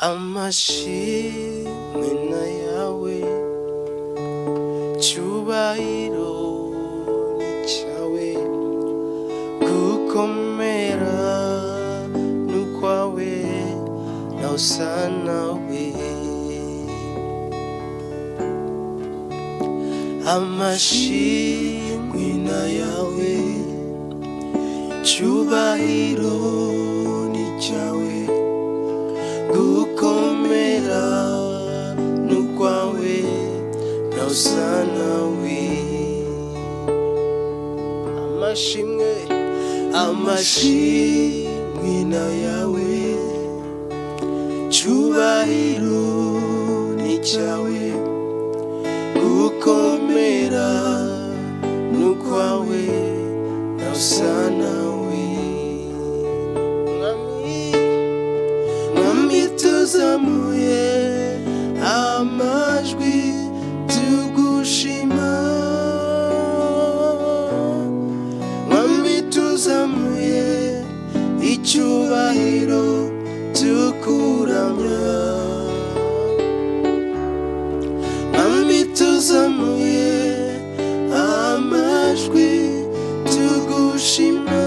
amashimwe na yawe cyubahiro ni cyawe gukomera n'ukwawe nawe usa nawe amashimwe na yawe cyubahiro ni cyawe gukomera n'ukwawe nawe usa nawe amashimwe na yawe cyubahiro ni cyawe gukomera n'ukwawe nawe usa nawe mwami tuzamuye amajwi tugushima mwami tuzamuye icyubahiro tukuramya mwami tuzamuye amajwi tugushima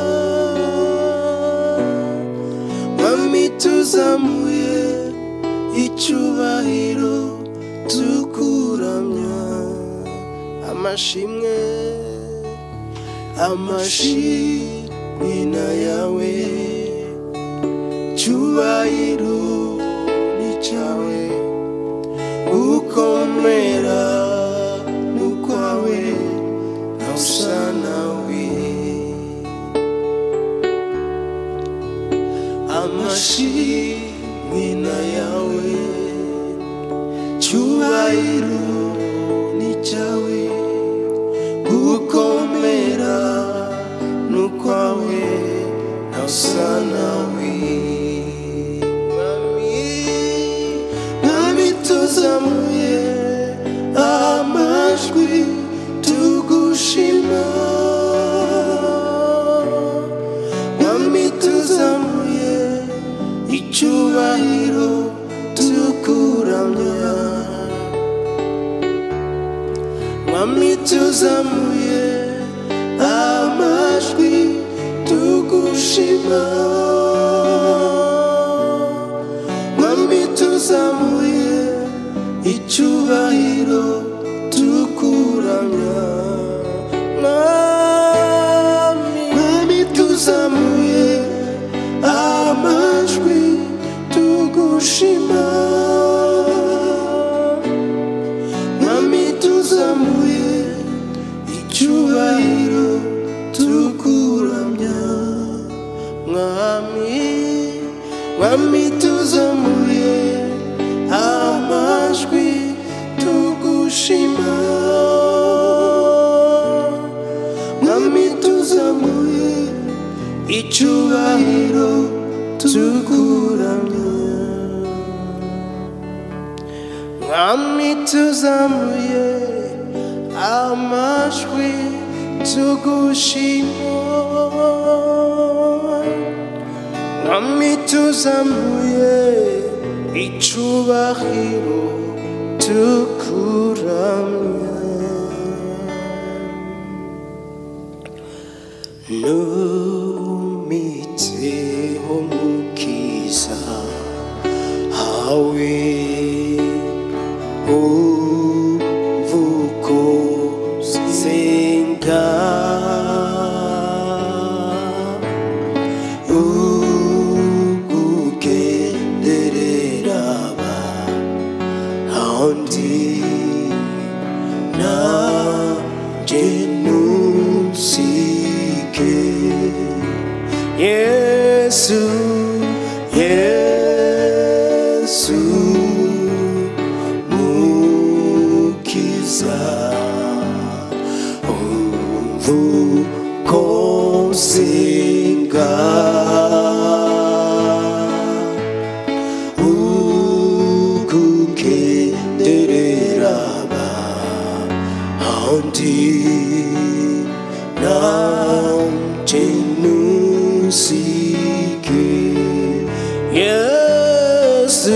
mwami tuzamuye icyubahiro tukuramya amashimwe na yawe cyubahiro ni cyawe gukomera n'ukwawe nawe usa nawe amashimwe na yawe cyubahiro ni cyawe gukomera n'ukwawe nawe usa nawe mwami tuzamuye amajwi tugushima mwami tuzamuye icyubahiro tukuramya mwami tuzamuye amajwi tugushima mwami tuzamuye icyubahiro tukuramya mwami tuzamuye amajwi tugushima mwami tuzamuye icyubahiro tukuramya mwami tuzamuye amajwi tugushima mwami tuzamuye icyubahiro tukuramya mwami tuzamuye amajwi tugushima mwami tuzamuye icyubahiro tukuramya numiteho mukiza hawe uvuko senga ugugendereraba handi na genusike Yesu Yesu mukiza umvukosenga ugugendereraba handi na genusike Yesu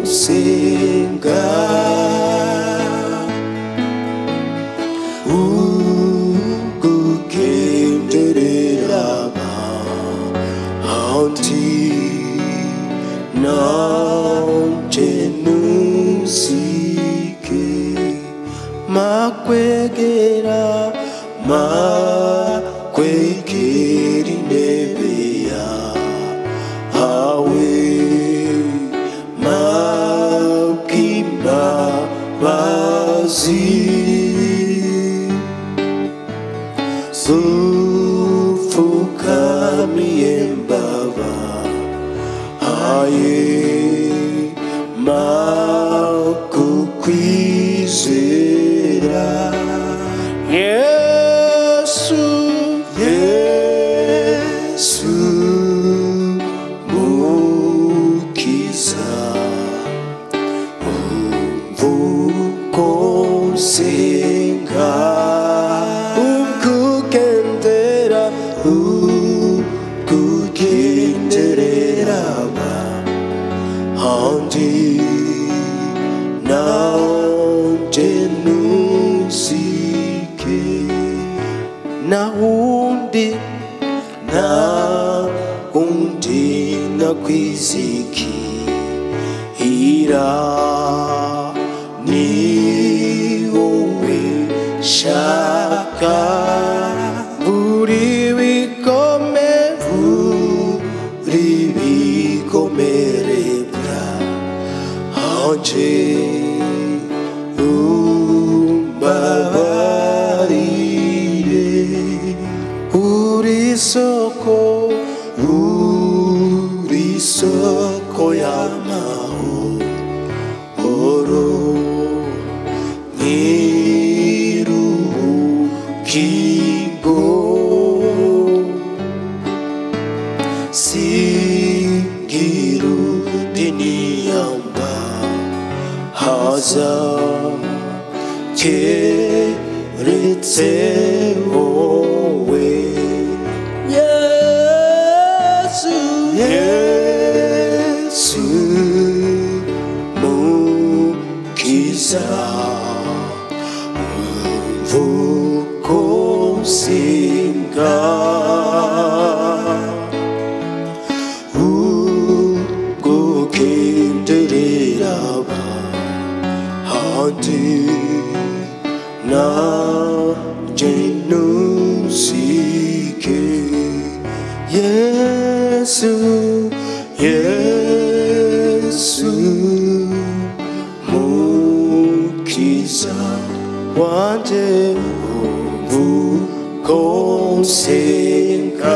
gusenga ugugenderera abandi nanje nusige makwegera makwegera intebe yawe mabwimbabazi sufukamiye mbaba aye makukwizera Yesu Yesu mukiza umvukosenga ugugenderera abandi nanje nusige naundi nakwizikira ni wowe shaka buri bikomere byanje umbabarire uri soko y'amahoro nyirubugingo singirutiniyamba haza keretse wowe Yesu Yesu mukiza umvukosenga ugugenderera abandi nanje nusige Yesu Yesu mukiza wanje umvukosenga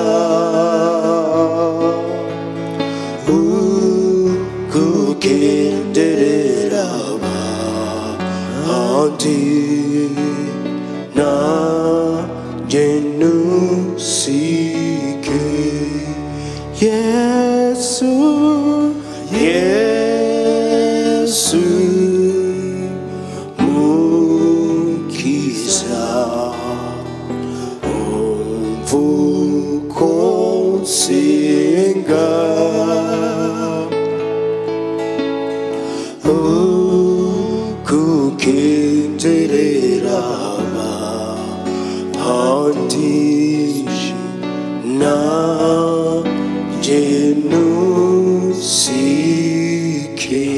ugugenderera abandi nanje nusige Yesu Yesu mukiza umvukosenga ugugenderera abandi nanje nusige.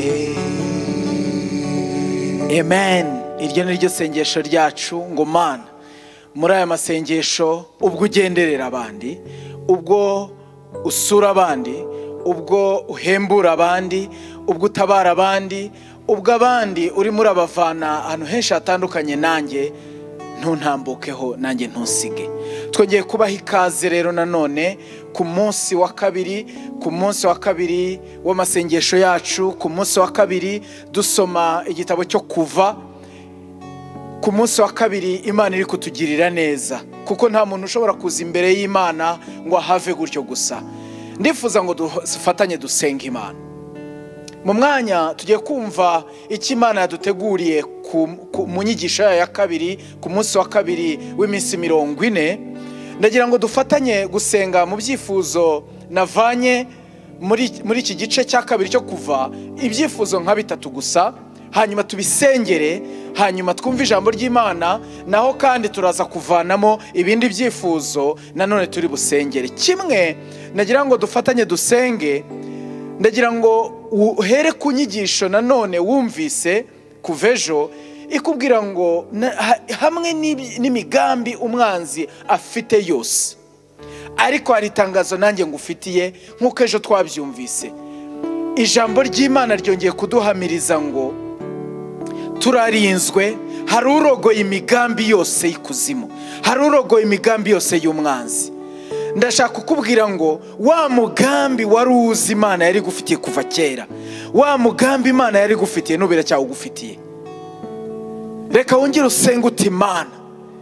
Amen. Iryo ni ryo sengesho ryacu ngo Mana muri aya masengesho ubwo ugenderera abandi, ubwo usura abandi, ubwo uhembura abandi, ubwo utabara abandi, ubwo abandi uri muri abavana ahantu henshi hatandukanye, nanjye ntuntambukeho, nanjye ntusige. Twongeye kubaha ikaze rero nanone ku munsi wa kabiri, ku munsi wa kabiri w'amasengesho yacu, ku munsi wa kabiri dusoma igitabo cyo Kuva. Ku munsi wa kabiri Imana iri kutugirira neza, kuko nta muntu ushobora kuza imbere y'Imana ngo ahave gutyo gusa. Ndifuza ngo dufatanye dusenga Imana. Mu mwanya tugiye kumva icyo Imana yaduteguriye mu nyigisho ya kabiri, ku munsi wa kabiri w'iminsi 40. Ndagira ngo dufatanye gusenga mu byifuzo navanye muri iki gice cya kabiri cyo kuva ibyifuzo nka bitatu gusa, hanyuma tubisengere, hanyuma twumve ijambo ry'Imana, naho kandi turaza kuvanamo ibindi byifuzo nanone turi busengere. Kimwe nagira ngo dufatanye dusenge, ndagira ngo uhere ku nyigisho nanone wumvise kuva ejo ikubwira ngo hamwe n'imigambi umwanzi afite yose, ariko hari itangazo nanjye ngufitiye nk'uko ejo twabyumvise. Ijambo ry'Imana ryongeye kuduhamiriza ngo turarinzwe, hari urogoye imigambi yose y'ikuzimu, hari urogoye imigambi yose y'umwanzi. Ndashaka kukubwira ngo wa mugambi wari uzi Imana yari gufitiye kuva kera, wa mugambi Imana yari gufitiye n'ubira cyawugufitiye. Reka wongere usenge uti Imana,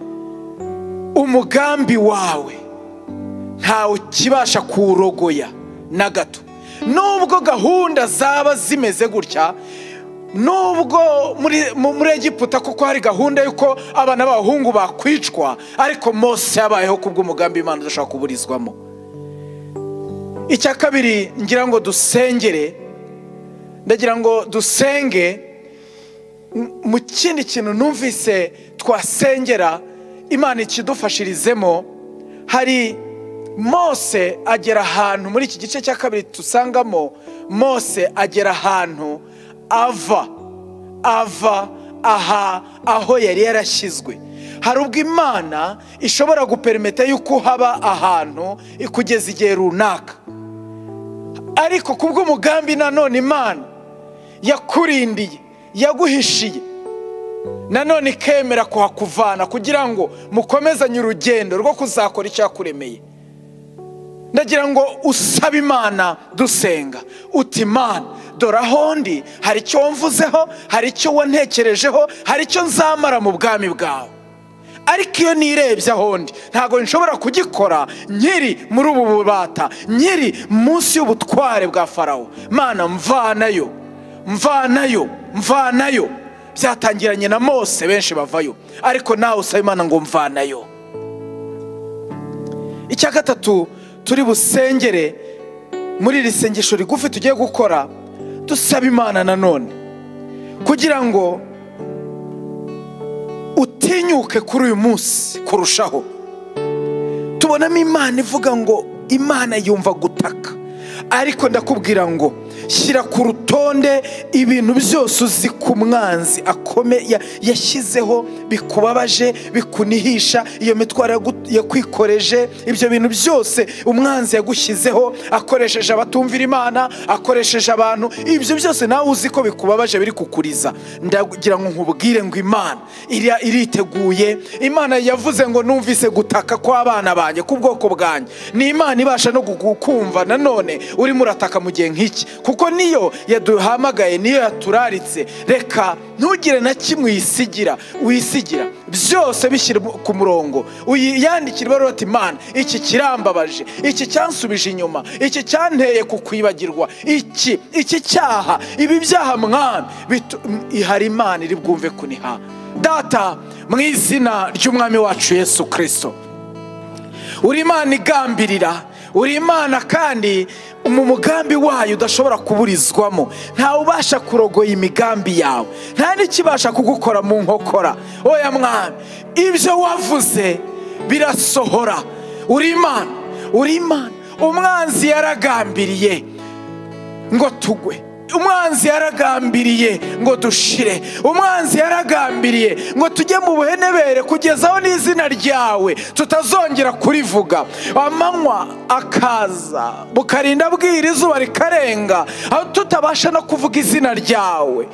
umugambi wawe ntawe kibasha kuwurogoya na gato. Nubwo gahunda zaba zimeze gutya, nubwo muri Egiputa kuko hari gahunda yuko abana b'abahungu bakwicwa, ariko Mose yabayeho kubw'umugambi Imana udashaka kuburizwamo. Icya kabiri ngira ngo dusengere, ndagira ngo dusenge mu kindi kintu numvise twasengera Imana ikidufashirizemo. Hari Mose agera ahantu muri iki gice cya kabiri dusangamo, Mose agera ahantu ava aho yari yarashyizwe. Hari ubwo Imana ishobora guperimeta yuko haba ahantu kugeza igihe runaka, ariko kubw'umugambi nanone Imana yakurindiye, yaguhishiye, nanone ikemera kuhakuvana kugira ngo mukomezanye urugendo rwo kuzakora icyo yakuremeye. Ndagira ngo usabe Imana dusenga uti Imana, dore aho ndi hari icyo wamvuzeho, hari icyo wantekerejeho, hari icyo nzamara mu bwami bwawe, ariko iyo nirebye aho ndi ntabwo nshobora kugikora nkiri muri ubu bubata, nkiri munsi y'ubutware bwa Farawo. Mana, mvanayo. Byatangiranye na Mose, benshi bavayo, ariko nawe usaba Imana ngo mvanayo. Icya gatatu turi busengere muri iri sengesho rigufi tugiye gukora, dusaba Imana nanone kugira ngo utinyuke kuri uyu munsi kurushaho. Tubonamo Imana ivuga ngo Imana yumva gutaka, ariko ndakubwira ngo shyira ku rutonde ibintu byose uzi ku mwanzi akomeye yashyizeho bikubabaje, bikunihisha, iyo mitwaro yakwikoreje, ibyo bintu byose umwanzi yagushyizeho akoresheje abatumvira Imana, akoresheje abantu, ibyo byose nawe uzi ko bikubabaje, biri kukuriza. Ndagira ngo nkubwire ngo Imana iriteguye. Imana yavuze ngo numvise gutaka kw'abana banjye, k'ubwoko bwanjye. Ni Imana ibasha no kukumva nanone urimo urataka mu gihe nk'iki, kuko niyo yaduhamagaye, niyo yaturaritse. Reka ntugire na kimwe wisigira, byose bishyira ku murongo. Uyandikira ibaruwa uti Imana, iki kirambabaje, iki cyansubije inyuma, iki cyanteye kukwibagirwa, iki cyaha, ibi byaha Mwami, ihari Imana iri bwumve kuniha. Data, mu izina ry'Umwami wacu Yesu Kristo, uri Imana igambirira, uri Imana kandi mu mugambi wayo udashobora kuburizwamo. Ntawe ubasha kurogoya imigambi yawe, nta n'ikibasha kugukora mu nkokora. Oya Mwami, ibyo wavuze birasohora. Uri Imana. Umwanzi yaragambiriye ngo tugwe, umwanzi yaragambiriye ngo dushire, umwanzi yaragambiriye ngo tujye mu buhenebere kugezaho n'izina ryawe tutazongera kurivuga. Amanywa akaza bukarinda bwira, izuba rikarenga, aho tutabasha no kuvuga izina ryawe,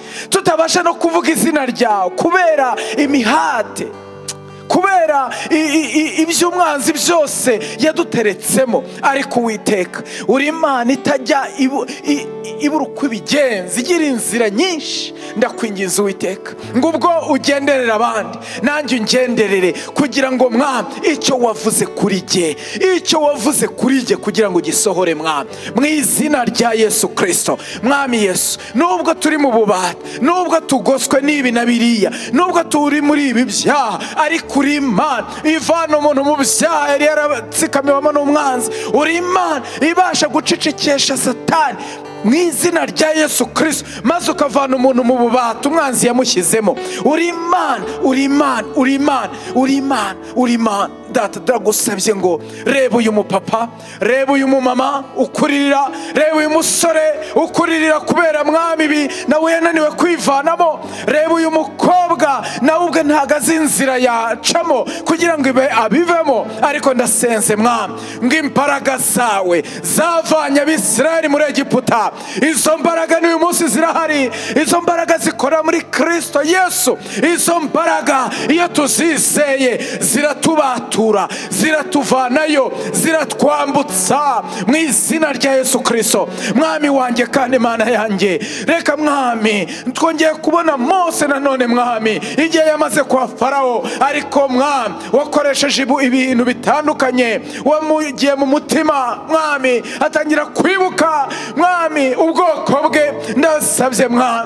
kubera imihate, kubera iby'umwanzi byose yaduteretsemo. Ariko Uwiteka, uri Imana itajya ibura uko ibigenza, igira inzira nyinshi ndakwingiza Uwiteka ngo ubwo ugenderera abandi nanjye ungenderere, kugira ngo mwami icyo wavuze kuri jye, icyo wavuze kuri jye kugira ngo gisohore mwami, mu izina rya Yesu Kristo. Mwami Yesu, nubwo turi mu bubata, nubwo tugoswe n'ibi na biriya, nubwo turi muri ibi byaha, ariko uri Imana ivana umuntu mu byaha yari yaratsikamiwemo n'umwanzi. Uri Imana ibasha gucecekesha Satani mu izina rya Yesu Kristo, maze ukavana umuntu mu bubata umwanzi yamushyizemo. Uri Imana, uri Imana, uri Imana, uri Imana, uri Imana. Data, ndagusabye ngo reba uyu mupapa, reba uyu mumama ukuririra, reba uyu musore ukuririra kubera mwami ibi nawe yananiwe kwivanamo, reba uyu mukobwa nawe ubwe ntago azi inzira yacamo kugira ngo ibe abivemo. Ariko ndasenze mwami ngo imbaraga zawe zavanye Abisirayeli muri Egiputa, izo mbaraga n'uyu munsi zirahari, izo mbaraga zikora muri Kristo Yesu. Izo mbaraga iyo tuzizeye ziratubatura, ziratuvanayo, ziratwambutsa mu izina rya Yesu Kristo. Mwami wanjye kandi Mana yanjye, reka mwami twongeye kubona Mose nanone mwami igihe yamaze kwa Farawo, ariko mwami wakoresheje ibintu bitandukanye, wamugiye mu mutima mwami atangira kwibuka mwami ubwoko bwe. Ndasabye mwami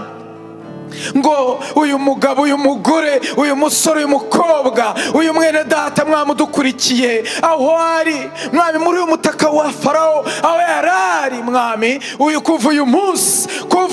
ngo uyu mugabo, uyu mugore, uyu musore, uyu mukobwa, uyu mwene data mwami udukurikiye aho ari mwami muri uyu mutaka wa Farawo aho yarari mwami, uyu kuva uyu munsi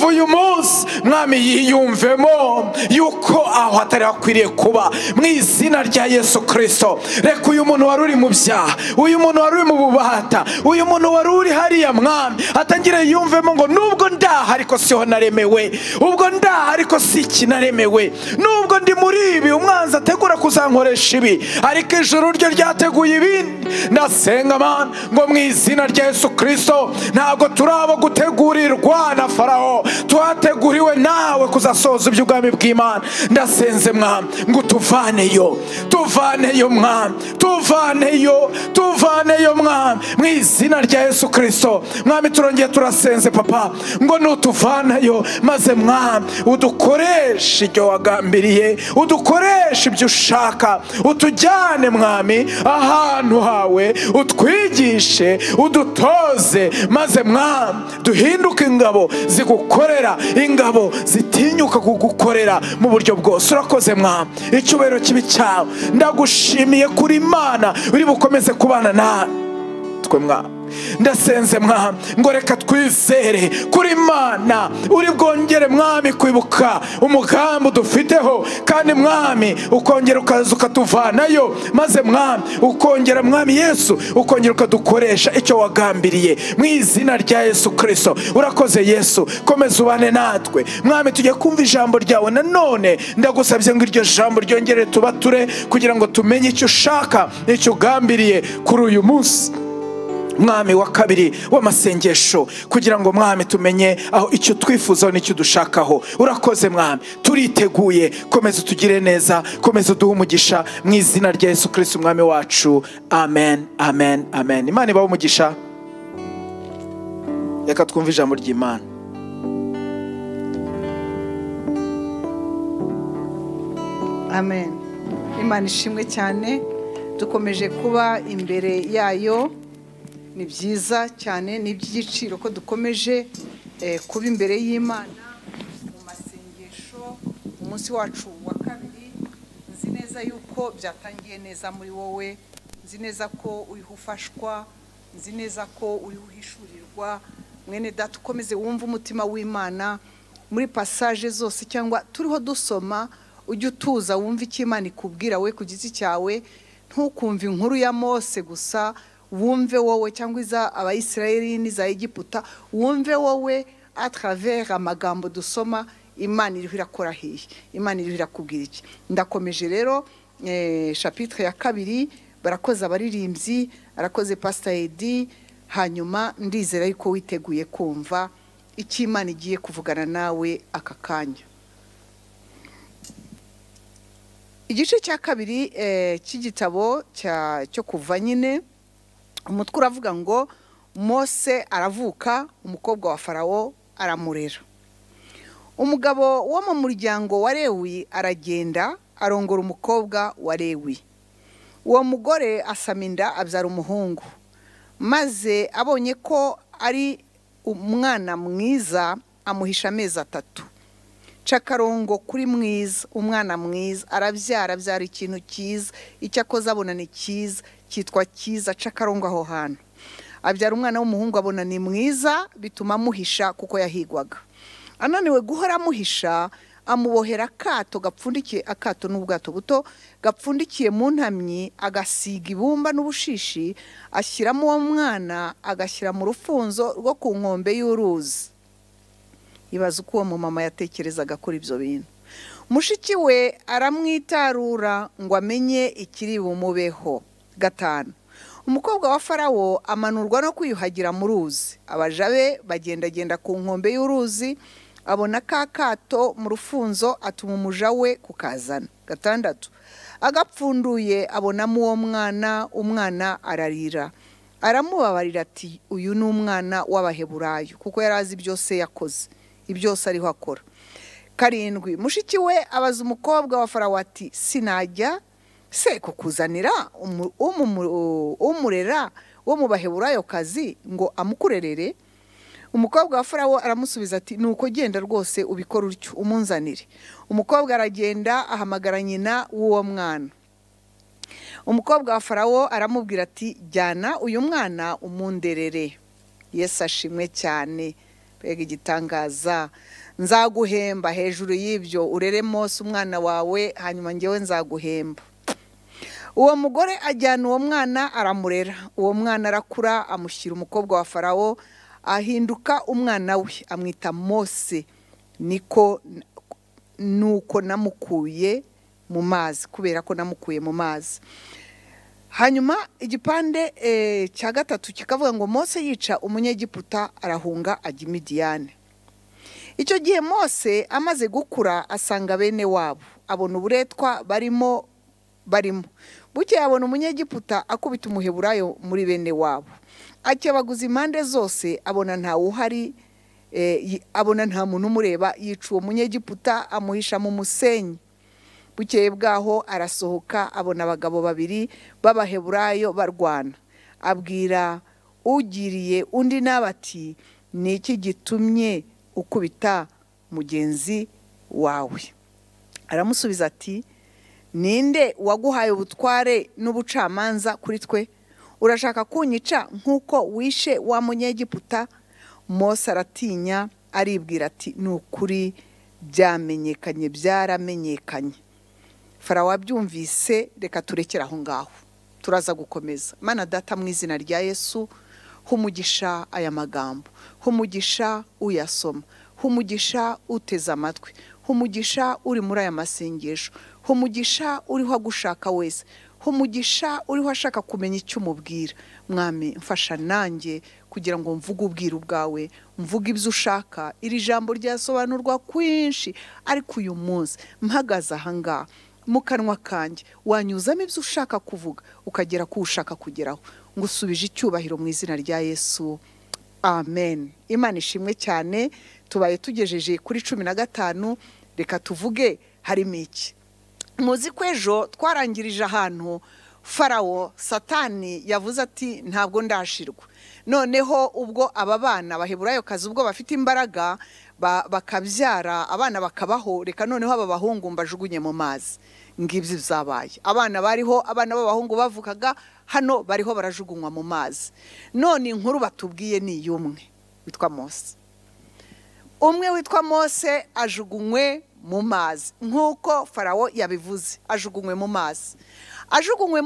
mwami yiyumvemo yuko aho atari akwiriye kuba mu izina rya Yesu Kristo. Reka uyu muntu wari uri mu byaha, uyu muntu wari uri mu bubata, uyu muntu wari uri hariya mwami atangire yiyumvemo ngo nubwo ndaha ariko siho naremewe, ubwo ndaha ariko si ikinaremewe, nubwo ndi muri ibi umwanzi ategura kuzankoresha ibi ariko ijuru ryo ryateguye ibindi. Ndasenga Mana ngo mu izina rya Yesu Kristo, ntabwo turabo gutegurirwa na Farawo, twateguriwe nawe kuzasoza iby'ubwami bw'Imana. Ndasenze mwami ngo tuvaneyo mwami, tuvaneyo mwami mu izina rya Yesu Kristo. Mwami turongeye turasenze papa ngo nutuvanayo, maze mwami udukoreshe ibyo wagambiriye, udukoreshe ibyo ushaka, utujyane mwami ahantu hawe, utwigishe, udutoze, maze mwami duhinduke ingabo zigukorera, ingabo zitinyuka kugukorera mu buryo bwose. Urakoze mwami, icyubahiro kibi cyawe. Ndagushimiye kuri Imana uri bukomeze kubana natwe mwami. Ndasenze mwami ngo reka twizere kuri Imana uri bwongere mwami kwibuka umugambi dufiteho, kandi mwami ukongera ukaza ukatuvanayo, maze mwami ukongera mwami Yesu ukongera ukadukoresha icyo wagambiriye mu izina rya Yesu Kristo. Urakoze Yesu, komeza ubane natwe mwami. Tujye kumva ijambo ryawe nanone, ndagusabye ngo iryo jambo ryongere tubature kugira ngo tumenye icyo ushaka n'icyo ugambiriye kuri uyu munsi mwami wa kabiri w'amasengesho, kugira ngo mwami tumenye aho icyo twifuzaho n'icyo dushakaho. Urakoze mwami, turiteguye. Komeza utugire neza, komeza uduhe umugisha mu izina rya Yesu Kristo umwami wacu. Amen, amen, amen. Imana ibahe umugisha. Reka twumve ijambo ry'Imana. Amen. Imana ishimwe cyane, dukomeje kuba imbere yayo. Ni byiza cyane, ni iby'igiciro ko dukomeje kuba imbere y'Imana mu masengesho. Umunsi wacu wa kabiri, nzi neza yuko byatangiye neza muri wowe, nzi neza ko uriho ufashwa, nzi neza ko uriho uhishurirwa. Mwene data ukomeze wumva umutima w'Imana muri passage zose cyangwa turiho dusoma, ujye utuza wumva icyo Imana ikubwira we ku giti cyawe, ntukumve inkuru ya Mose gusa, wumve wowe cyangwa iza Abayisirayeli n'iza Egiputa, wumve wowe à travers amagambo dusoma. Imana iriho irakora hiye, Imana iriho irakubwira iki. Ndakomeje rero chapitre ya kabiri. Barakoze abaririmbyi, arakoze Pastor Edi. Hanyuma ndizera yuko witeguye kumva icyo Imana igiye kuvugana nawe aka kanya. Igice cya kabiri cy'igitabo cyo kuva nyine, umutwe uravuga ngo Mose aravuka, umukobwa wa Farawo aramurera. umugabo wo mu muryango wa Lewi aragenda arongora umukobwa wa Lewi. Uwo mugore asama inda abyara umuhungu, maze abonye ko ari umwana mwiza amuhisha amezi 3. Cakarongo kuri mwiza, umwana mwiza arabyara ikintu cyiza, icyo akoze abona ni cyiza, cyitwa cyiza. Cakarongo aho hantu abyara umwana w'umuhungu abona ni mwiza, bituma amuhisha kuko yahigwaga. Ananiwe guhora amuhisha, amubohera akato gapfundikiye, akato n'ubwato buto gapfundikiye mu ntamyi, agasiga ibumba n'ubushishi, ashyiramo uwo mwana, agashyira mu rufunzo rwo ku nkombe y'uruzi. Ibaza uko uwo mama yatekerezaga kuri ibyo bintu. Mushiki we aramwitarura ngo amenye ikiri bumubeho. 5. Umukobwa wa Farawo amanurwa no kwiyuhagira mu ruzi. Abaja be bagendagenda ku nkombe y'uruzi, abona kakato mu rufunzo, atuma umuja we kukazana. 6. Agapfunduye abonamo uwo mwana, umwana ararira. Aramubabarira ati uyu ni umwana w'Abaheburayo, kuko yarazi byose yakoze, ibyose ariho akora. 7. Mushiki we abaza umukobwa wa Farawo ati sinajya se kukuzanira umurera wo mu Baheburayo kazi ngo amukurerere? Umukobwa wa Farawo aramusubiza ati nuko genda rwose ubikora utyo umunzanire. Umukobwa aragenda ahamagara nyina w'uwo mwana. Umukobwa wa Farawo aramubwira ati jyana uyu mwana umunderere. Yesu ashimwe cyane. Bega igitangaza. Nzaguhemba hejuru y'ibyo, urere Mose umwana wawe, hanyuma ngewe nzaguhemba. Uwo mugore ajyana uwo mwana aramurera. Uwo mwana arakura, amushyira umukobwa wa Farawo, ahinduka umwana we, amwita Mose. Nuko namukuye mu mazi, kubera ko namukuye mu mazi. Hanyuma igipande cya 3 kikavuga ngo Mose yica umunyegiputa, arahunga ajya Midiyani. Icyo gihe Mose amaze gukura asanga bene wabo, abona uburetwa barimo. Buke abona umunyegiputa akubita umuheburayo muri bene wabo. Akebaguza impande zose, abona nta uhari, abona nta muntu umureba, yica uwo munyegiputa amuhisha mu musenyi. Bukeye bwaho arasohoka, abona abagabo 2 b'Abaheburayo barwana. Abwira ugiriye undi nabati ni iki gitumye ukubita mugenzi wawe? Aramusubiza ati ninde waguhaye ubutware n'ubucamanza kuri twe? Urashaka kunyica nkuko wishe wa munyegiputa? Mose aratinya, aribwira ati nukuri byaramenyekanye. Farawo abyumvise, reka turekera aho ngaho, turaza gukomeza. Mana data, mu izina rya Yesu, humugisha aya magambo, humugisha uyasoma, humugisha uteze amatwi, humugisha uri muri aya masengesho, humugisha uriho agushaka wese, humugisha uriho ashaka kumenya icyo umubwira. Mwami, mfasha nanjye kugira ngo mvuge ubwiru bwawe, mvuge ibyo ushaka. Iri jambo ryasobanurwa kwinshi, ariko uyu munsi mpagaze aha ngaha mu kanwa kanjye, wanyuzamo ibyo ushaka kuvuga, ukagera ku ushaka kugeraho. Ngusubije icyubahiro mu izina rya Yesu, amen. Imana ishimwe cyane. Tubaye tugejeje kuri 15. Reka tuvuge harimo iki. Muzi ko ejo twarangirije ahantu Farawo Satani yavuze ati ntabwo ndashirwa. Noneho ubwo aba bana Baheburayo kazi ubwo bafite imbaraga bakabyara abana bakabaho, reka noneho aba bahungu mbajugunye mu mazi. Ngibyo byabaye. Abana bariho, abana b'abahungu bavukaga hano bariho barajugunywa mu mazi. None inkuru batubwiye ni yumwe witwa Mose. Umwe witwa Mose ajugunywe mu mazi nkuko Farawo yabivuze, ajugunywe mu mazi. Ajugunywe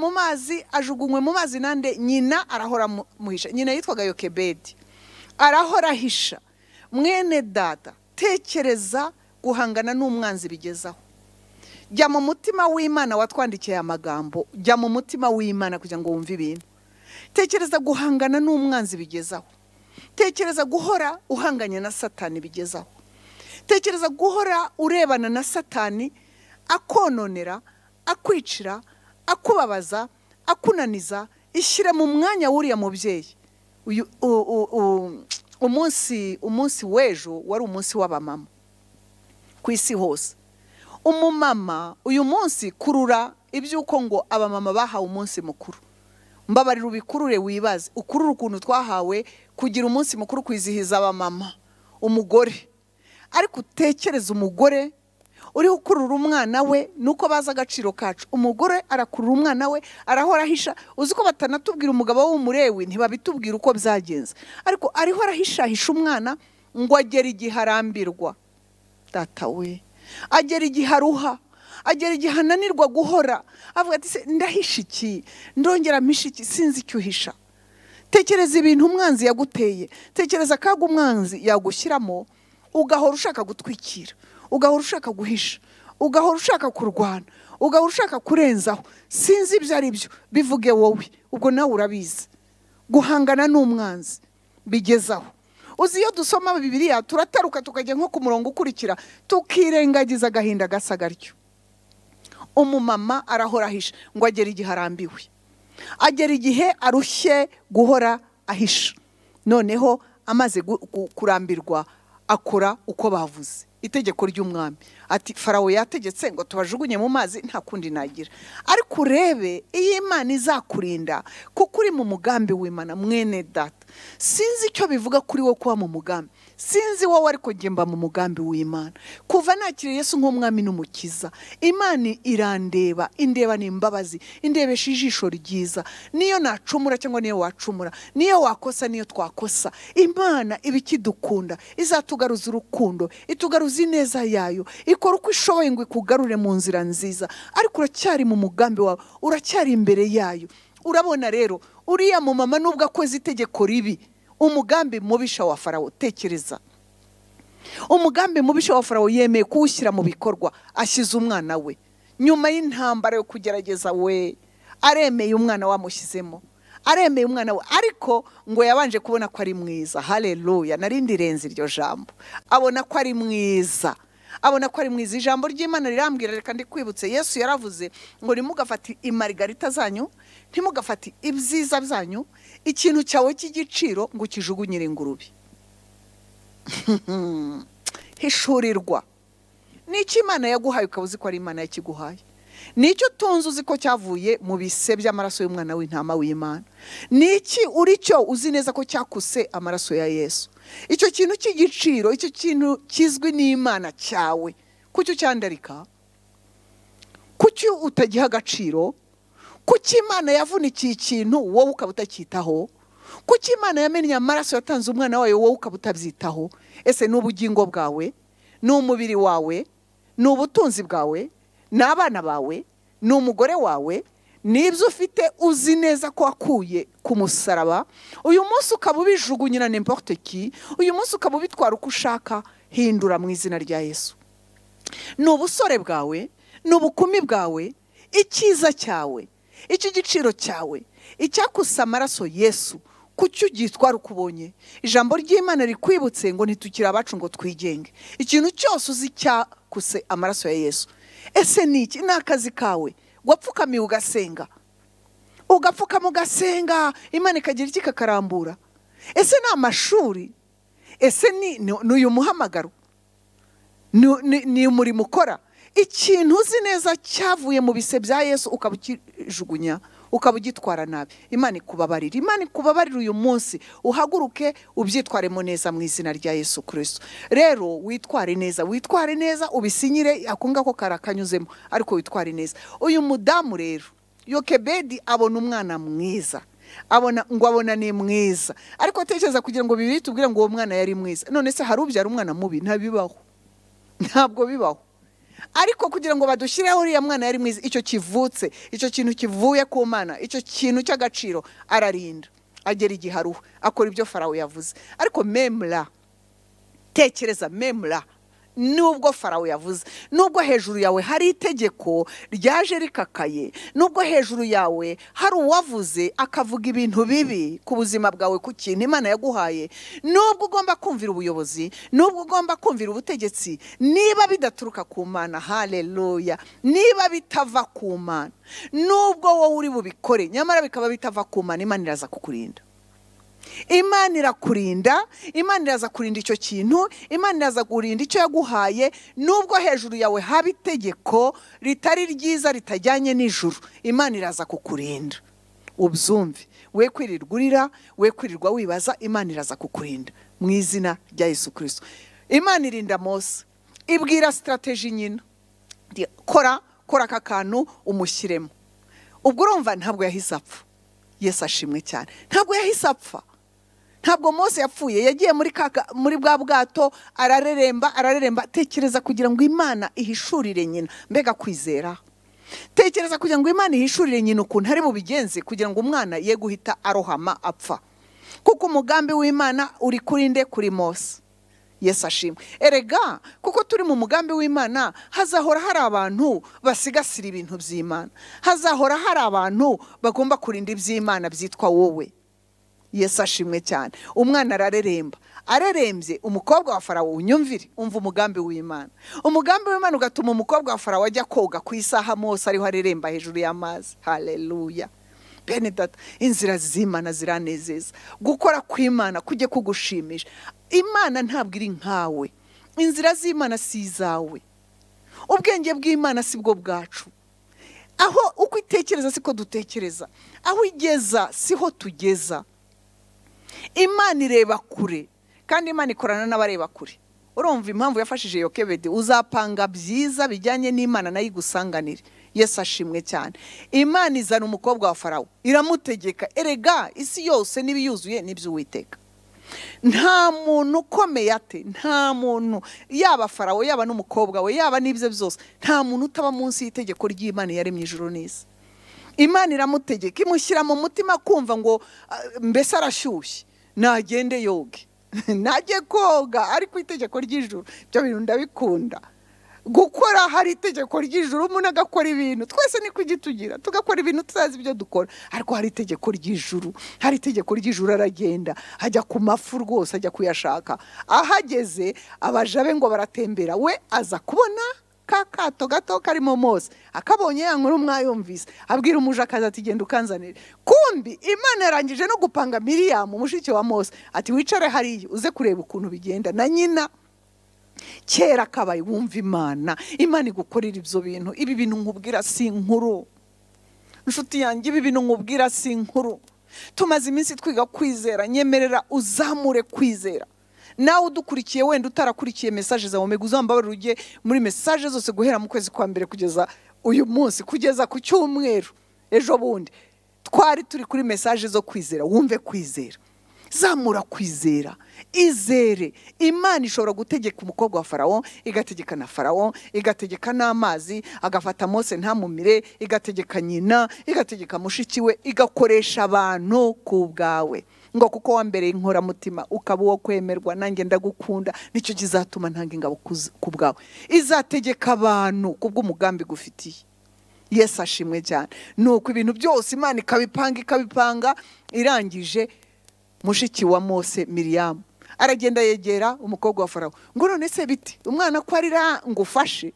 mu mazi nande? Nyina arahora muhisha. Nyina yitwaga Yokebedi, arahora hisha. Mwene data, tekereza guhangana n'umwanzi bigezaho. Jya mu mutima w'Imana watwandikiye amagambo, jya mu mutima w'Imana kugira ngo wumve ibintu. Tekereza guhangana n'umwanzi bigezaho. Tekereza guhora uhanganye na Satani bigezaho. Tekereza guhora urebana na Satani akononera, akwicira, akubabaza, akunaniza. Ishyire mu mwanya w'uriya mubyeyi. Umunsi w'ejo wari umunsi w'abamama. ku isi hose. Umumama uyu munsi kurura ibyuko ngo abamama bahawe umunsi mukuru. Mbabarira ubikurure wibaze ukurura ukuntu twahawe kugira umunsi mukuru kwizihiza abamama umugore. Ariko utekereza umugore uri ukurura umwana we nuko baza agaciro kacu. Umugore arakurura umwana we arahora ahisha. Uzi ko batanatubwira umugabo w'umurewi ntibabitubwira uko byagenze, ariko ariho arahishahisha umwana ngo agere igihe arambirwa. Data we agera igihe aruha, agera igihe ananirwa guhora avuga ati se ndahisha iki, ndongera mpisha iki, sinzi icyo uhisha. Tekereza ibintu umwanzi yaguteye, tekereza akaga umwanzi yagushyiramo, ugahora ushaka gutwikira, ugahora ushaka guhisha, ugahora ushaka kurwana, ugahora ushaka kurenzaho. Sinzi ibyo ari byo, bivuge wowe, ubwo nawe urabizi. Guhangana n'umwanzi bigezaho. Uzi iyo dusoma Bibiliya turataruka tukajya nko ku murongo ukurikira tukirengagiza agahinda gasa gatyo. Umumama arahora ahisha ngo agere igihe arambiwe, agera igihe arushye guhora ahisha. Noneho amaze kurambirwa akora uko bavuze, itegeko ry'umwami. Ati Farawo yategetse ngo tubajugunye mu mazi, nta kundi nagira. Ariko urebe iyi Imana izakurinda kuko uri mu mugambi w'Imana. Mwene data, sinzi icyo bivuga kuri wowe kuba mu mugambi, sinzi wowe ariko gemba mu mugambi w'Imana. Kuva nakiriye Yesu nk'umwami n'umukiza, Imana irandeba, indeba n'imbabazi, indebesha ijisho ryiza. Niyo nacumura cyangwa niyo wacumura, niyo wakosa niyo twakosa, Imana ibikidukunda, izatugaruza urukundo, itugaruza ineza yayo, ikora uko ishoboye ngo ikugarure mu nzira nziza. Ariko uracyari mu mugambi wawe, uracyari imbere yayo. Urabona rero uriya mu mama nubwo akoze itegeko ribi, umugambi mubisha wa Farawo, tekereza umugambi mubisha wa Farawo yemeye kuwushyira mu bikorwa. Ashyize umwana we nyuma y'intambara yo kugerageza, we aremeye umwana wamushyizemo, aremeye umwana we. Ariko ngo yabanje kubona ko ari mwiza. Haleluya, narindi renze iryo jambo, abona ko ari mwiza, abona ko ari mwiza. Ijambo ry'Imana rirambwira, reka ndikwibutse, Yesu yaravuze ngo nimugafate imarigarita zanyu, ntimugafate ibyiza byanyu, ikintu cyawe cy'igiciro ngo kijugunyire ingurube. Hishurirwa n'iki Imana yaguhaye ukabuzi ko ari Imana yakiguhaye. Nicyo tunzi uzi ko cyavuye mu bise by'amaraso y'umwana w'intama w'Imana. Niki uri cyo uzi neza ko cyakuse amaraso ya Yesu. Icyo kintu cy'igiciro, icyo kintu kizwi n'Imana cyawe, kucyo cyandarika, kucyo utagiha agaciro, kuki Imana yavunikiye ikintu wowe ukabutakitaho, kuki Imana yamennye amaraso yatanze umwana wayo wowe ukabutabyitaho. Ese n'ubugingo bwawe, n'umubiri wawe, n'ubutunzi bwawe, n'abana bawe, n'umugore wawe, nibyo ufite uzi neza ko wakuye ku musaraba. Uyu munsi ukaba ubijugunyira n'importe qui, uyu munsi ukaba ubitwara uko ushaka. Hindura mu izina rya Yesu. N'ubusore bwawe, n'ubukumi bwawe, icyiza cyawe, iki giciro cyawe, icyakusa amaraso Yesu, kucyo ugitwara uko ubonye. Ijambo ry'Imana rikwibutse ngo ntitukire abacu ngo twigenge. Ikintu cyose uzi cyakuse amaraso ya Yesu. Ese niki? Ni akazi kawe. Wapfukamiye ugasenga, ugapfukama ugasenga, Imana ikagira iki kakarambura. Ese ni amashuri? Ese ni uyu muhamagaro? Ni umurimo ukora? Ikintu uzi neza cyavuye mu bise bya Yesu ukabukijugunya, ukabugitwara nabi. Imana ikubabarira, Imana ikubabarira uyu munsi. Uhaguruke ubyitwaremo neza mu izina rya Yesu Kristo. Rero witware neza, witware neza, ubisinyire akunga ko karakanyuzemo, ariko witware neza. Uyu mudamu rero Yokebedi abona umwana mwiza, abona ni mwiza, ariko atekereza kugira ngo Bibiliya itubwire ngo uwo mwana yari mwiza. None se hari ubyara umwana mubi? Ntabibaho, ntabwo bibaho. Ariko kugira ngo badushireho uriya mwana yari mwiza, icyo kivutse, icyo kintu kivuye ku Mana, icyo kintu cy'agaciro ararinda, agera igihe aruha, akora ibyo Farawo yavuze. Ariko memla, tekereza memla, nubwo Farawo yavuze, nubwo hejuru yawe hari itegeko ryaje rikakaye, nubwo hejuru yawe hari uwavuze akavuga ibintu bibi ku buzima bwawe, ku kintu Imana yaguhaye, nubwo ugomba kumvira ubuyobozi, nubwo ugomba kumvira ubutegetsi, niba bidaturuka ku Mana, haleluya, niba bitava ku Mana, nubwo wowe uri bubikore nyamara bikaba bitava ku Mana, Imana iraza kukurinda. Imana irakurinda, Imana iraza kurinda icyo kintu, Imana iraza kurinda icyo yaguhaye, nubwo hejuru yawe haba itegeko ritari ryiza ritajyanye n'ijuru, Imana iraza kukurinda. Ubyumve, we kwirirwa urira, we kwirirwa wibaza, Imana iraza kukurinda mu izina rya Yesu Kristo. Imana irinda Mose, ibwira strategy nyina, kora aka kantu umushyiremo. Ubwo urumva ntabwo yahise apfa. Yesu ashimwe cyane, ntabwo yahise apfa. Ntabwo Mose yapfuye, yagiye muri bwa bwato arareremba. Tekereza kugira ngo Imana ihishurire nyina, mbega kwizera. Tekereza kugira ngo Imana ihishurire nyina ukuntu ari bubigenze kugira ngo umwana ye guhita arohama apfa. Kuko umugambi w'Imana uri kurinde kuri Mose. Yesu ashimwe. Erega kuko turi mu mugambi w'Imana, hazahora hari abantu basigasira ibintu by'Imana, hazahora hari abantu bagomba kurinda iby'Imana byitwa wowe. Yesu ashimwe cyane. Umwana ararembye, umukobwa wa Farawo, unyumvire, umva umugambi w'Imana. Umugambi w'Imana ugatuma umukobwa wa Farawo ajya koga ku isaha Mose ariho areremba hejuru y'amazi. Haleluya. Bene data, inzira z'Imana ziranezeza. Gukora kw'Imana kujye kugushimisha. Imana ntabwo iri nkawe, inzira z'Imana si izawe, ubwenge bw'Imana si bwo bwacu. Aho uko itekereza siko dutekereza, aho igeza siho tugeza. Imana ireba kure, kandi Imana ikorana n'abareba kure. Urumva impamvu yafashije Yokebedi, uzapanga byiza bijyanye n'Imana nayo igusanganire. Yesu ashimwe cyane. Imana izana umukobwa wa Farawo, iramutegeka. Erega isi yose n'ibiyuzuye n'iby'Uwiteka. Nta muntu ukomeye ate, nta muntu, yaba Farawo yaba n'umukobwa we yaba n'ibyo byose, nta muntu utaba munsi y'itegeko ry'Imana yaremye ijuru n'isi. Imana iramutegeka, imushyira mu mutima kumva ngo mbese arashyushye, nagende yoge, najye koga, ariko itegeko ry'ijuru byo bintu ndabikunda. Gukora hari itegeko ry'ijuru, umuntu agakora ibintu, twese ni kugitugira, tugakora ibintu tutazi ibyo dukora, ariko hari itegeko ry'ijuru. Hari itegeko ry'ijuru, aragenda ajya ku mafu rwose, ajya kuyashaka. Ahageze abajabe ngo baratembera, we aza kubona kakato gato karimo Mose, akabonye ya nkuru mwayumvise, abwira umujakazi ati genda ukanzanire. Kumbi Imana yarangije no gupanga Miriam umushiki wa Mose, ati wicare hariya uze kureba ukuntu bigenda na nyina. Kera kabaye wumva Imana igukorera ibyo bintu. Ibi bintu nkubwira si inkuru, nshuti yanjye, ibi bintu nkubwira si inkuru. Tumaze iminsi twiga kwizera, nyemerera uzamure kwizera. Nawe udukurikiye wenda utarakurikiye message za Omega, uzambabarira ujye muri message zose guhera mu kwezi kwa mbere kugeza uyu munsi, kugeza ku cyumweru ejo bundi twari turi kuri message zo kwizera. Wumve kwizera, zamura kwizera, izere. Imana ishobora gutegeka umukobwa wa Farawo, igategeka na Farawo, igategeka n'amazi, agafata Mose ntamumire, igategeka nyina, igategeka mushiki we, igakoresha abantu ku bwawe. Ngo kuko wambereye inkora mutima ukaba uwo kwemerwa, nanjye ndagukunda, nicyo kizatuma ntanga ingabo ku bwawe. Izategeka abantu kubw'umugambi gufitiye. Yesu ashimwe cyane. Nuko ibintu byose Imana ikabipanga, irangije mushiki wa Mose Miriam aragenda yegera umukobwa wa Farawo, ngo none se biti umwana ko arira ngufashe?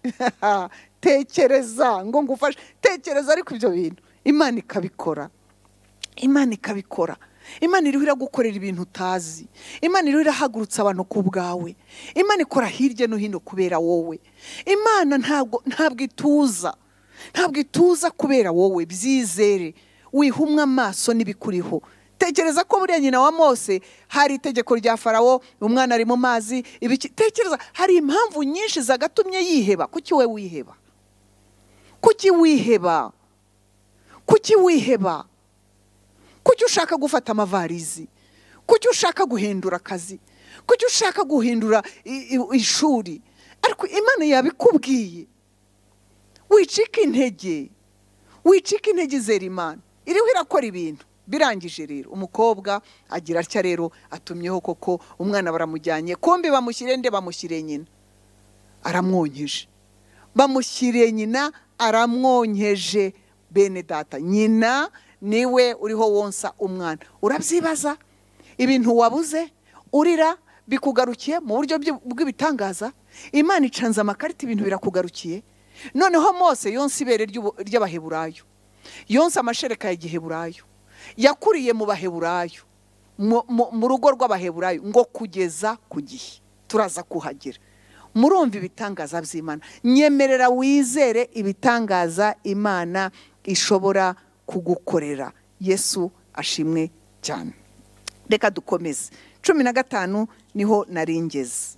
Tekereza ngo ngufashe, tekereza. Ariko ibyo bintu Imana ikabikora, Imana ikabikora. Imana iriho iragukorera ibintu utazi. Imana iriho irahagurutsa abantu ku bwawe. Imana ikora hirya no hino kubera wowe. Imana ntabwo ituza kubera wowe. Byizere, wihumwa amaso n'ibikuriho. Tekereza ko buriya nyina wa Mose hari itegeko rya Farawo, umwana ari mu mazi, ibiki. Tekereza, hari impamvu nyinshi zagatumye yiheba. Kuki we wiheba? Kuki wiheba? Kuki wiheba? Kuki ushaka gufata amavarizi? Kuki ushaka guhindura akazi? Kuki ushaka guhindura ishuri? Ariko Imana yabikubwiye. Wicika intege, zera Imana iriho irakora ibintu. Birangije rero umukobwa agira atya rero, atumyeho koko umwana baramujyanye, kombe bamushyire nde, bamushyire nyina, aramwonkeje. Bamushyiriye nyina, aramwonkeje. Bene data, nyina niwe uriho wonsa umwana. Urabyibaza ibintu wabuze urira bikugarukiye mu buryo bw'ibitangaza. Imana icanze amakarita, ibintu birakugarukiye. Noneho Mose yonsa ibere ry'Abaheburayo, yonsa amashereka y'Igiheburayo, yakuriye mu Baheburayo, mu rugo rw'abaheburayo ngo kugeza ku gihe turaza kuhagera. Murumva ibitangaza by'Imana. Nyemerera wizere ibitangaza Imana ishobora kugukorera. Yesu ashimwe cyane. Reka dukomeze. 15 niho naringeze.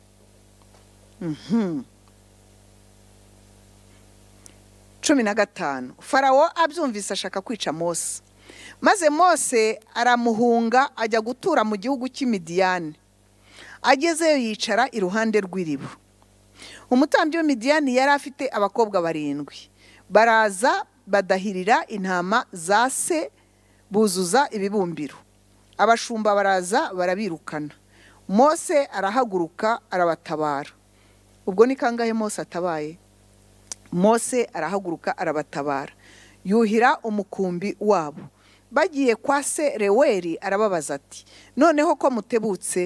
15 Farawo abyumvise ashaka kwica Mose. Maze Mose aramuhunga ajya gutura mu gihugu cy'Imidiyani. Agezeyo yicara iruhande rw'iriba. Umutambyi w'Imidiyani yari afite abakobwa 7. Baraza badahirira intama za se buzuza ibibumbiro. Abashumba baraza barabirukana. Mose arahaguruka arabatabara. Ubwo ni kangahe Mose atabaye? Mose arahaguruka arabatabara. Yuhira umukumbi wabo. Bagiye kwa se Reweli arababaza ati, noneho ko mutebutse?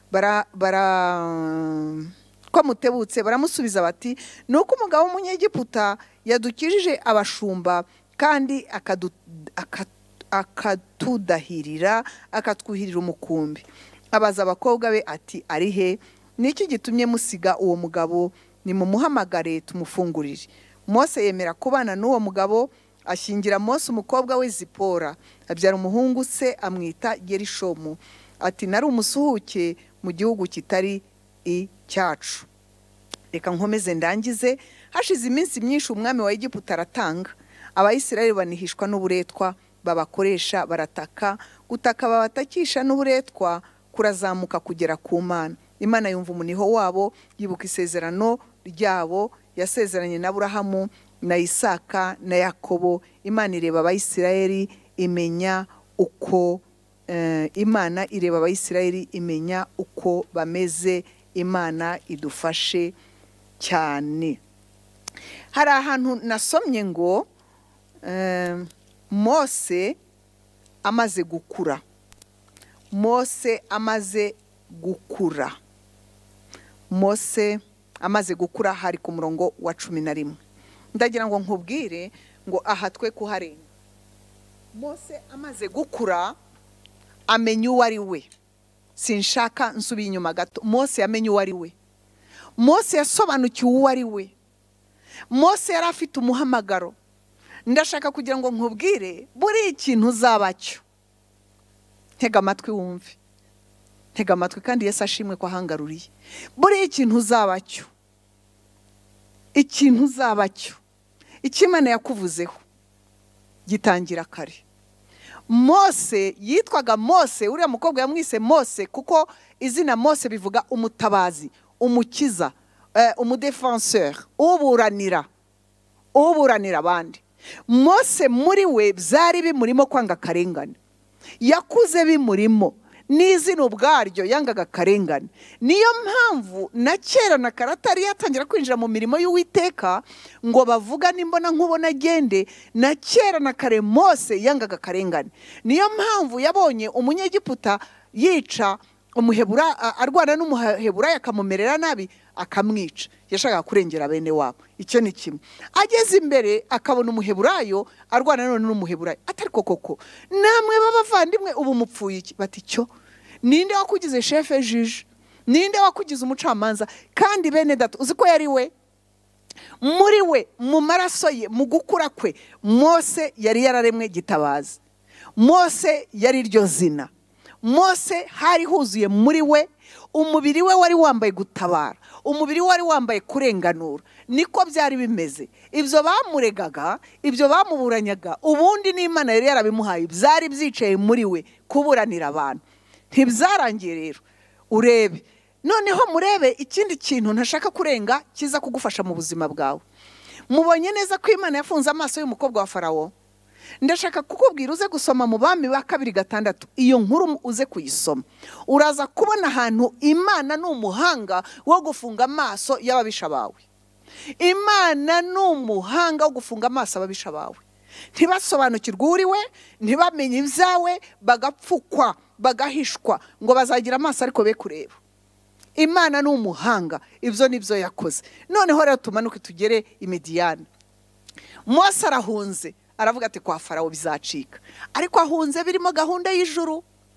Baramusubiza bati, nuko umugabo w'Umunyegiputa yadukijije abashumba kandi akatudahirira akatwuhirira umukumbi. Abaza abakobwa be ati, ari he? Niki gitumye musiga uwo mugabo? Nimumuhamagare tumufungurire. Mose yemera kubana n'uwo mugabo, ashingira Mose umukobwa we Zipora. Abyara umuhungu se amwita Gerishomu. Ati, nari umusuhuke mu gihugu kitari icyacu. Reka nkomeze ndangize. Hashize iminsi myinshi umwami wa Egiputa aratanga. Abayisirayeli banihishwa n'uburetwa babakoresha, barataka. Gutaka babatakisha n'uburetwa kurazamuka kugera ku Mana. Imana yumva umuniho wabo, yibuka isezerano ryabo yasezeranye na Aburahamu na Isaka na Yakobo. Imana ireba Abayisirayeli imenya uko imenya uko bameze. Imana idufashe cyane. Hari ahantu nasomye ngo Mose amaze gukura. Mose amaze gukura hari ku murongo wa 11. Ndagira ngo nkubwire ngo aha twe kuharenga. Mose amaze gukura amenya uwo ari we. Sinshaka nsubiye inyuma gato. Mose yamenye uwo ari we. Mose yasobanukiwe uwo ari we. Mose yari afite umuhamagaro. Ndashaka kugira ngo nkubwire buri ikintu uzabacyo. Ntega amatwi wumve. Ntega amatwi kandi Yesu ashimwe ko ahangaruriye. Buri ikintu uzabacyo. Ikintu uzabacyo. Ikimana yakuvuzeho gitangira kare. Mose yitwaga Mose, uriya mukobwa yamwise Mose kuko izina Mose bivuga umutabazi, umukiza, umudefenseur, uburanira abandi. Mose muri we byari bimurimo kwanga karengane. Yakuze bimurimo n'izina ubwaryo yangaga karengane. Niyo mpamvu na kera na karatari yatangira kwinjira mu mirimo y'Uwiteka ngo bavuga nimbona nkubona agende. Na kera na kare Mose yangaga karengane. Niyo mpamvu yabonye Umunyegiputa yica umuhebura, arwana n'umuhebura akamumerera nabi akamwica. Yashakaga kurengera bene wabo. Icyo ni kimwe. Ageze imbere akabona umuheburayo arwana none n'umuheburayo. Atari koko namwe b'abavandimwe ubu mupfuye iki? Bati cyo ninde wakugize chef juge? Ninde wakugize umucamanza? Kandi bene data uzi ko yari we muri we mu maraso ye mu gukura kwe. Mose yari yararemwe gitabazi. Mose yari iryo zina. Mose hari huzuye muri we umubiri we wari wambaye gutabara, umubiri wari wambaye kurenganura. Niko byari bimeze. Ibyo bamuregaga, ibyo bamuburanyaga, ubundi n'Imana yari yarabimuhaye. Byari byicaye muri we kuburanira abantu. Ntibyarangiye rero. Urebe noneho murebe ikindi kintu ntashaka kurenga kiza kugufasha mu buzima bwawe. Mubonye neza ko Imana yafunze amaso y'umukobwa wa Farawo. Ndashaka kukubwira uze gusoma mu Bami ba 2:6. Iyo nkuru uze kuyisoma uraza kubona ahantu Imana n'umuhanga wo gufunga amaso y'ababisha bawe. Imana n'umuhanga wo gufunga amaso ababisha bawe. Ntibasobanukirwe uriwe, ntibamenye ibyawe, bagapfukwa, bagahishwa ngo bazagira amaso ariko be kureba. Imana n'umuhanga, ibyo nibyo yakoze. Noneho rero tumanuke tugere Imidiyani. Mose arahunze. Aravuga ati kwa Farawo bizacika. Ariko ahunze birimo gahunda y'ijuru.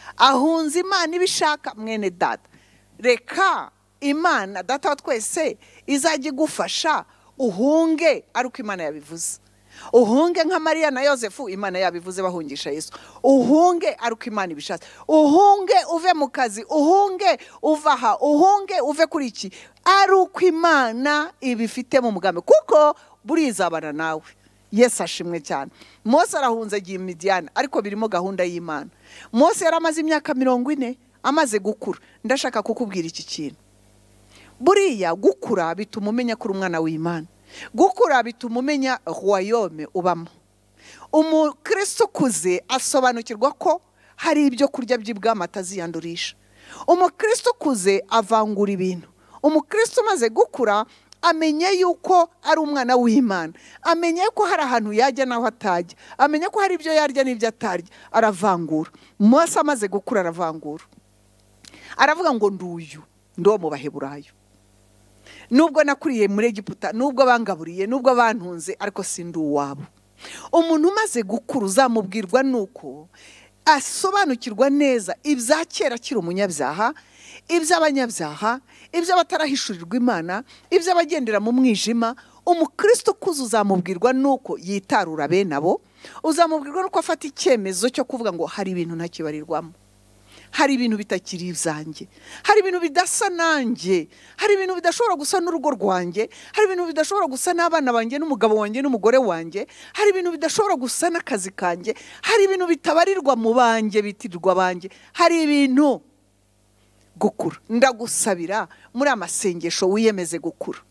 ahunze Imana ibishaka. Mwene data, reka Imana data wa twese izajya igufasha uhunge ari uko Imana yabivuze. Uhunge nka Mariya na Yosefu, Imana yabivuze bahungisha Yesu. Uhunge ari uko Imana ibishatse. Uhunge uve mu kazi, uhunge uvaha, uhunge uve kuri iki ari uko Imana ibifite mu mugambi, kuko burizabana nawe. Yesu ashimwe cyane. Mose arahunze agiye Midiyani, ariko birimo gahunda y'Imana. Mose yaramaze imyaka 40 amaze gukura. Ndashaka kukubwira iki kintu. Buriya gukura bituma umenya kuri umwana w'Imana. Gukura bituma umenya royaume ubamo. Umukristo kuze asobanukirwa ko hari ibyo kurya by'ibwami ataziyandurisha. Umukristo kuze avangura ibintu. Umukristo maze gukura amenye yuko ari umwana w'Imana. Amenye ko hari ahantu yajya naho atajya. Amenye ko hari ibyo yarya n'ibyo atarya. Aravangura. Mose amaze gukura aravangura. Aravuga ngo nduyu ndo mu Baheburayo. Nubwo nakuriye muri Egiputa, nubwo bangaburiye, nubwo bantunze, ariko sindi uwabo. Umuntu umaze gukura uzamubwirwa nuko asobanukirwa neza ibya kera kiri umunyabyaha, iby'abanyabyaha, iby'abatarahishurirwa Imana, iby'abagendera mu mwijima. Umukristo kuza uzamubwirwa nuko yitarura bene abo. Uzamubwirwa nuko afata icyemezo cyo kuvuga ngo hari ibintu ntakibarirwamo. Hari ibintu bitakiri ibyanjye, hari ibintu bidasa nanjye, hari ibintu bidashobora gusa n'urugo rwanjye, hari ibintu bidashobora gusa n'abana banjye n'umugabo wanjye n'umugore wanjye, hari ibintu bidashobora gusa n'akazi kanjye, hari ibintu bitabarirwa mu banjye bitirirwa banjye, hari ibintu. Gukura, ndagusabira muri amasengesho wiyemeze gukura.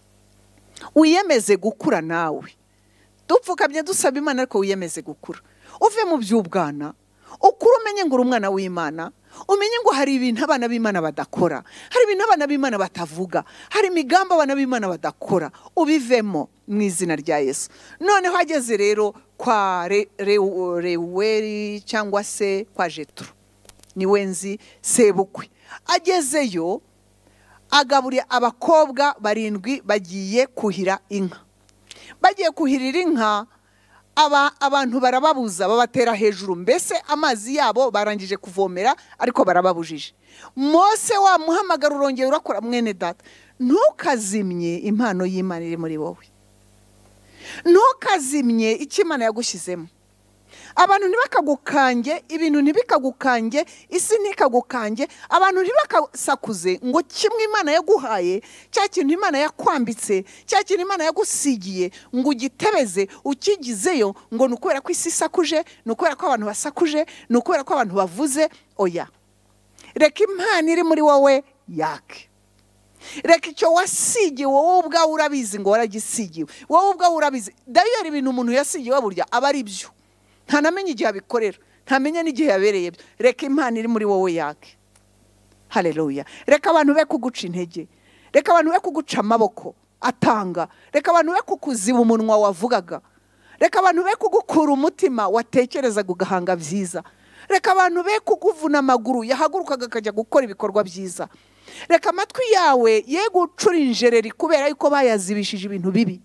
Wiyemeze gukura nawe. Dupfukamye dusaba Imana ariko wiyemeze gukura. Uve mu by'ubwana, ukuru umenye ngo uri umwana w'Imana. Umenye ngo hari ibintu abana b'Imana badakora, hari ibintu abana b'Imana batavuga, hari imigambi abana b'Imana badakora. Ubivemo mu izina rya Yesu. Noneho ageze rero kwa Reweli cyangwa se kwa Jetro, niwe nzi sebukwe. Agezeyo agaburiye abakobwa 7 bagiye kuhira inka. Bagiye kuhirira inka, abantu barababuza, babatera hejuru. Mbese amazi yabo barangije kuvomera ariko barababujije. Mose wa muhamagara urongeye urakora. Mwene data, ntukazimye impano y'Imana iri muri wowe. Ntukazimye icyo Imana yagushyizemo. Abantu ntibakagukange, ibintu ntibikagukange, isi ntikagukange, abantu ntibakasakuze ngo kimwe Imana yaguhaye, cya kintu Imana yakwambitse, cya kintu Imana yagusigiye ngo ugitebeze ukigizeyo ngo nukubera ko isi isakuje, nukubera ko abantu basakuje, nukubera ko abantu bavuze. Oya, reka impano iri muri wowe yake. Reka icyo wasigiwe wowe ubwawe urabizi ngo waragisigiwe. Wowe ubwawe urabizi. Dayari ibintu umuntu yasigiwe burya aba ari byo. Ntanamenye igihe abikorera, ntamenya n'igihe yabereye. Reka impano iri muri wowe yake. Haleluya. Reka abantu be kuguca intege, reka abantu be kuguca amaboko atanga, reka abantu be kukuziba umunwa wavugaga, reka abantu be kugukura umutima watekerezaga ugahanga byiza, reka abantu be kuguvuna amaguru yahagurukaga akajya gukora ibikorwa byiza. Reka amatwi yawe ye gucura injereri kubera yuko bayazibishije ibintu bibi.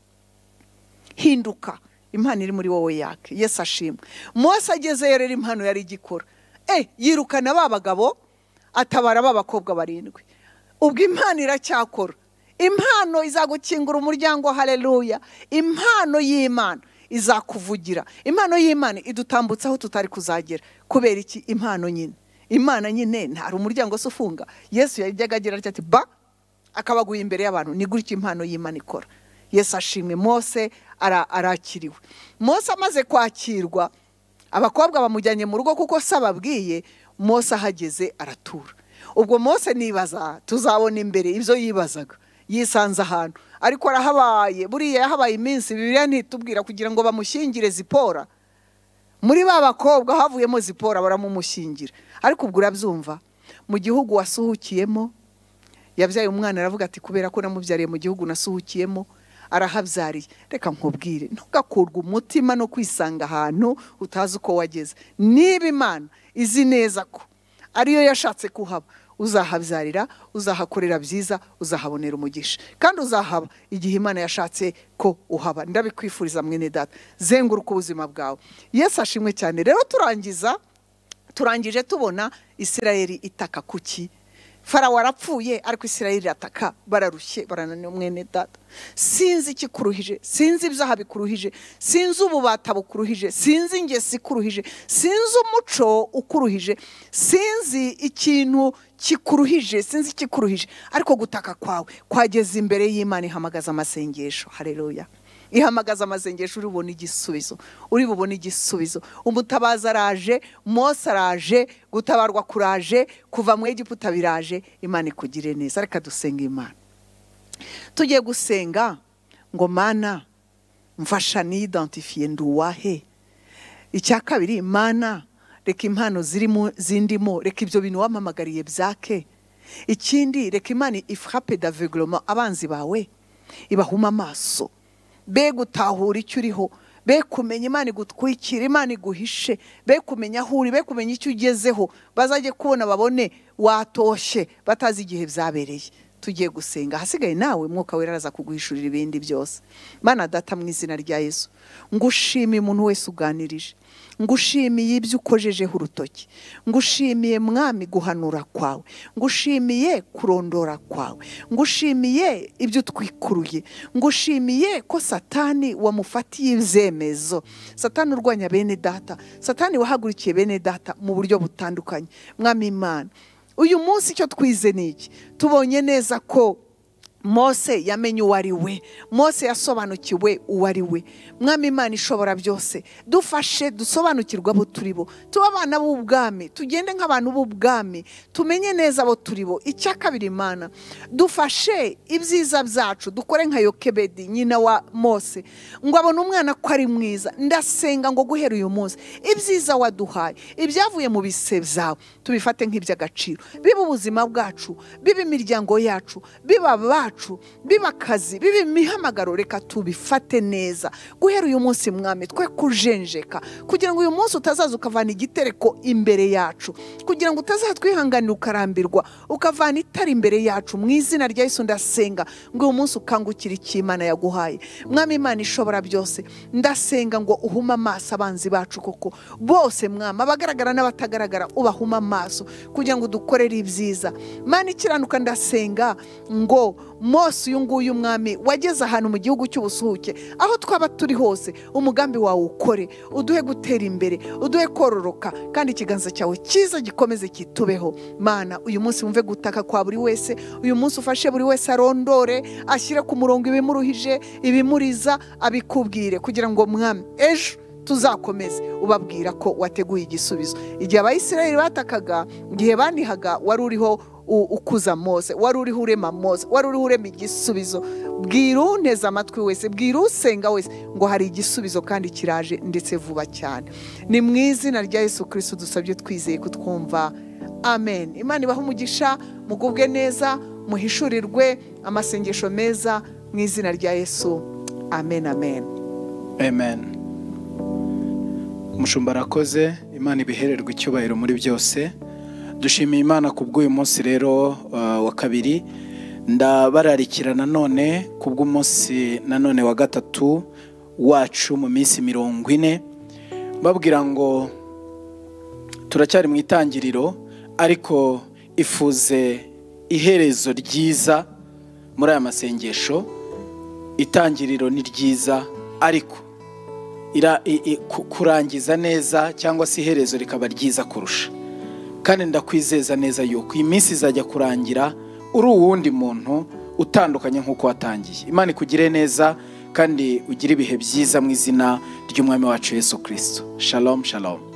Hinduka. Impano iri muri wowe yake. Yesu ashimwe. Mose agezeyo rero impano yari igikora. Yirukana babagabo atabara babakobwa 7. Ubwo impano iracyakora. Impano izagukingura umuryango. Haleluya. Impano y'Imana izakuvugira. Impano y'Imana idutambutsa aho tutari kuzagera. Kubera iki? Impano nyine. Imana nyine ntari umuryango se ufunga. Yesu yajyaga agira ati ba akabaguye imbere y'abantu. Ni gutya impano y'Imana ikora. Yesu ashimwe. Mose arakiriwe. Mose amaze kwakirwa, abakobwa bamujyanye mu rugo kuko sababwiye. Mose ahageze aratura. Ubwo Mose nibaza tuzabona imbere ibyo yibazaga. Yisanze ahantu ariko arahabaye. Buriya yahabaye iminsi. Bibiliya ntitubwira kugira ngo bamushyingire Zipora. Muri ba bakobwa havuyemo Zipora baramumushyingira. Ariko ubwo urabyumva, mu gihugu wasuhukiyemo yabyaye umwana, aravuga ati kubera ko namubyariye mu gihugu nasuhukiyemo arahabyariye. Reka nkubwire, ntugakurwe umutima no kwisanga ahantu utazi uko wageze. Niba Imana izi neza ko ariyo yashatse kuhaba, uzahabyarira, uzahakorera byiza, uzahabonera umugisha, kandi uzahaba igihe Imana yashatse ko uhaba. Ndabikwifuriza mwene data, zenguruka ubuzima bwawe. Yesu ashimwe cyane. Rero turangiza turangije tubona Isirayeli itaka kuki. Farawo arapfuye ariko Isirayeli ataka, bararushye, barananiwe mwene data. Sinzi ikikuruhije, sinzi ibyaha bikuruhije, sinzi ububata bukuruhije, sinzi ingesi kuruhije, sinzi umuco ukuruhije, sinzi ikintu kikuruhije, sinzi ikikuruhije, ariko gutaka kwawe kwageze imbere y'Imana, ihamagaza amasengesho. Haleluya. Ihamagaza amasengesho, uri bubone igisubizo, uri bubone igisubizo. Umutabaza araje, Mose araje, gutabarwa kuraje, kuva mu Egiputa biraje. Imana ikugire neza. Reka dusenga Imana. Tugiye gusenga ngo Mana mfasha ni identifier nduwahe. Icya kabiri, Mana reka impano zindimo, reka ibyo bintu wamamagariye byake. Ikindi, reka Imana ifrappe d'aveuglement abanzi bawe, ibahuma amaso, be gutahura icyo uriho, be kumenya Imana igutwikira, Imana iguhishe, be kumenya aho uri, be kumenya icyo ugezeho, bazajye kubona babone watoshye batazi igihe byabereye. Tugiye gusenga, hasigaye nawe Mwuka Wera araza kuguhishurira ibindi byose. Mana Data, mu izina rya Yesu, ngushimiye umuntu wese uganirije, ngushimiye ibyo ukojejeho urutoki, ngushimiye Mwami guhanura kwawe, ngushimiye kurondora kwawe, ngushimiye ibyo twikuruye, ngushimiye ko Satani wamufatiye ibyemezo, Satani urwanya bene data, Satani wahagurukiye bene data mu buryo butandukanye. Mwami Imana, uyu munsi icyo twize ni iki? Tubonye neza ko Mose yamenye uwo ari we, Mose yasobanukiwe uwo ari we. Mwami Imana ishobora byose, dufashe dusobanukirwa abo turi bo, tuba abana b'ubwami, tugende nk'abantu b'ubwami, tumenye neza abo turi bo. Icya kabiri, Imana dufashe ibyiza byacu, dukore nka Yokebedi nyina wa Mose, ngo abone umwana ko ari mwiza. Ndasenga ngo guhera uyu munsi ibyiza waduhaye, ibyavuye mu bise byawe, tubifate nk'iby'agaciro, biba ubuzima bwacu, biba imiryango yacu, biba bacu, biba akazi, biba imihamagaro, reka tubifate neza. Guhera uyu munsi Mwami, twe kujenjeka, kugira ngo uyu munsi utazaza ukavana igitereko imbere yacu, kugira ngo utazatwihanganira ukarambirwa ukavana itari imbere yacu. Mu izina rya Yesu ndasenga ngo uyu munsi ukangukire icyo Imana yaguhaye. Mwami Imana ishobora byose, ndasenga ngo uhuma amaso abanzi bacu koko bose, Mwami, abagaragara n'abatagaragara ubahuma amaso, kugira ngo dukorere ibyiza. Mana ikiranuka, ndasenga ngo Mose uyu nguyu Mwami wageze ahantu mu gihugu cy'ubusuhuke, aho twaba turi hose, umugambi wawe ukore, uduhe gutera imbere, uduhe kororoka, kandi ikiganza cyawe cyiza gikomeze kitubeho. Mana, uyu munsi wumve gutaka kwa buri wese, uyu munsi ufashe buri wese arondore, ashyire ku murongo ibimuruhije, ibimuriza, abikubwire, kugira ngo Mwami ejo tuzakomeze ubabwira ko wateguye igisubizo. Igihe Abayisirayeli batakaga, igihe banihaga, wari uriho ukuza Mose, wari uriho urema Mose, wari uriho urema igisubizo. Bwira unteze amatwi wese, bwira usenga wese ngo hari igisubizo kandi kiraje ndetse vuba cyane. Ni mu izina rya Yesu Kristo dusabye twizeye kutwumva. Amen. Imana ibahe umugisha, mugubwe neza, muhishurirwe amasengesho meza mu izina rya Yesu. Amen, amen. Amen. Umushumba arakoze, Imana ibihererwe icyubahiro muri byose. Dushimiye Imana kubw'uyu munsi rero wa kabiri. Ndabararikira nanone kubw'umunsi nanone wa gatatu wacu mu minsi 40, babwira ngo turacyari mu itangiriro, ariko ifuze iherezo ryiza muri aya masengesho. Itangiriro ni ryiza, ariko kurangiza neza cyangwa se iherezo rikaba ryiza kurusha. Kandi ndakwizeza neza yuko iyi minsi izajya kurangira uri uwundi muntu utandukanye nk'uko watangiye. Imana ikugire neza kandi ugire ibihe byiza mu izina ry'Umwami wacu Yesu Kristo. Shalom, shalom.